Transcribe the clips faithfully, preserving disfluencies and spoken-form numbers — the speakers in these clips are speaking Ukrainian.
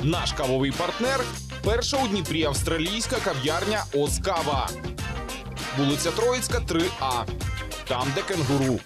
Наш кавовий партнер – перша у Дніпрі австралійська кав'ярня «Оз Кава». Вулиця Троїцька, три А. Там, де кенгуру.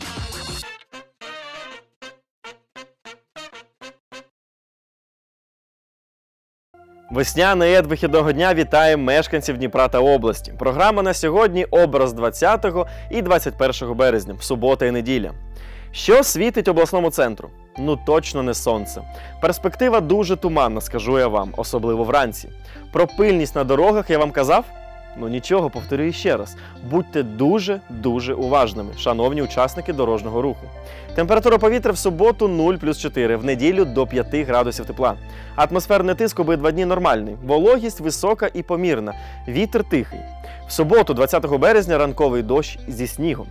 Весняний ед вихідного дня вітає мешканців Дніпра та області. Програма на сьогодні – образ двадцятого і двадцять першого березня, в субота і неділя. Що світить обласному центру? Ну точно не сонце. Перспектива дуже туманна, скажу я вам, особливо вранці. Про пильність на дорогах я вам казав? Ну нічого, повторюю ще раз. Будьте дуже-дуже уважними, шановні учасники дорожнього руху. Температура повітря в суботу нуль плюс чотири, в неділю до п'яти градусів тепла. Атмосферний тиск обидва дні нормальний, вологість висока і помірна, вітер тихий. В суботу, двадцятого березня, ранковий дощ зі снігом.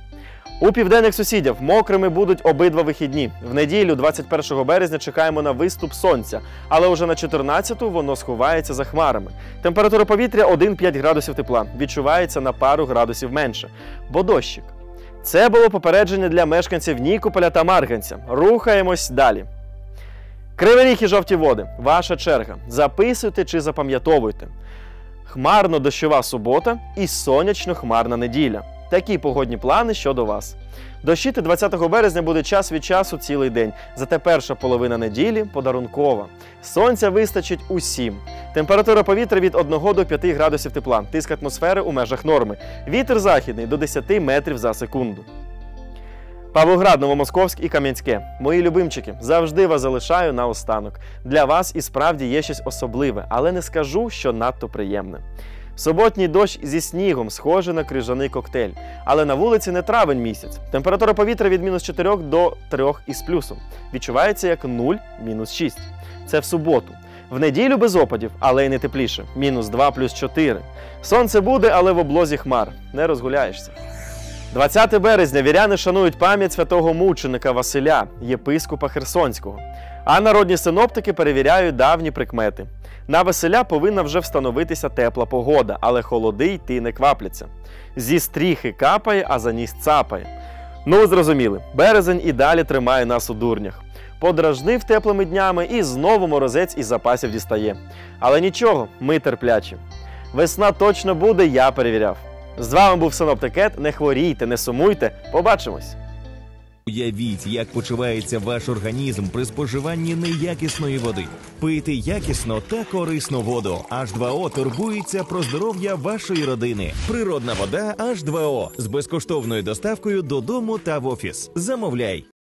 У південних сусідів мокрими будуть обидва вихідні. В неділю, двадцять першого березня, чекаємо на виступ сонця, але уже на чотирнадцяту воно сховається за хмарами. Температура повітря один-п'ять градусів тепла, відчувається на пару градусів менше, бо дощик. Це було попередження для мешканців Нікополя та Марганця. Рухаємось далі. Кривий Ріг і Жовті Води. Ваша черга. Записуйте чи запам'ятовуйте. Хмарно-дощова субота і сонячно-хмарна неділя. Такі погодні плани щодо вас. Дощити двадцятого березня буде час від часу цілий день, зате перша половина неділі подарункова. Сонця вистачить усім. Температура повітря від одного до п'яти градусів тепла, тиск атмосфери у межах норми. Вітер західний до десяти метрів за секунду. Павлоград, Новомосковськ і Кам'янське. Мої любимчики, завжди вас залишаю наостанок. Для вас і справді є щось особливе, але не скажу, що надто приємне. Суботній дощ зі снігом, схожий на крижаний коктейль. Але на вулиці не травень місяць. Температура повітря від мінус чотирьох до трьох із плюсом. Відчувається як нуль мінус шість. Це в суботу. В неділю без опадів, але й не тепліше. мінус два плюс чотири. Сонце буде, але в облозі хмар. Не розгуляєшся. двадцятого березня віряни шанують пам'ять святого мученика Василя, єпископа Херсонського. А народні синоптики перевіряють давні прикмети. На Василя повинна вже встановитися тепла погода, але холоди йти не квапляться. Зі стріхи капає, а за ніс цапає. Ну, ви зрозуміли, березень і далі тримає нас у дурнях. Подражнив теплими днями і знову морозець із запасів дістає. Але нічого, ми терплячі. Весна точно буде, я перевіряв. З вами був Синоптик Ед. Не хворійте, не сумуйте. Побачимось! Уявіть, як почувається ваш організм при споживанні неякісної води. Пийте якісно та корисну воду. аш два о турбується про здоров'я вашої родини. Природна вода аш два о з безкоштовною доставкою додому та в офіс. Замовляй!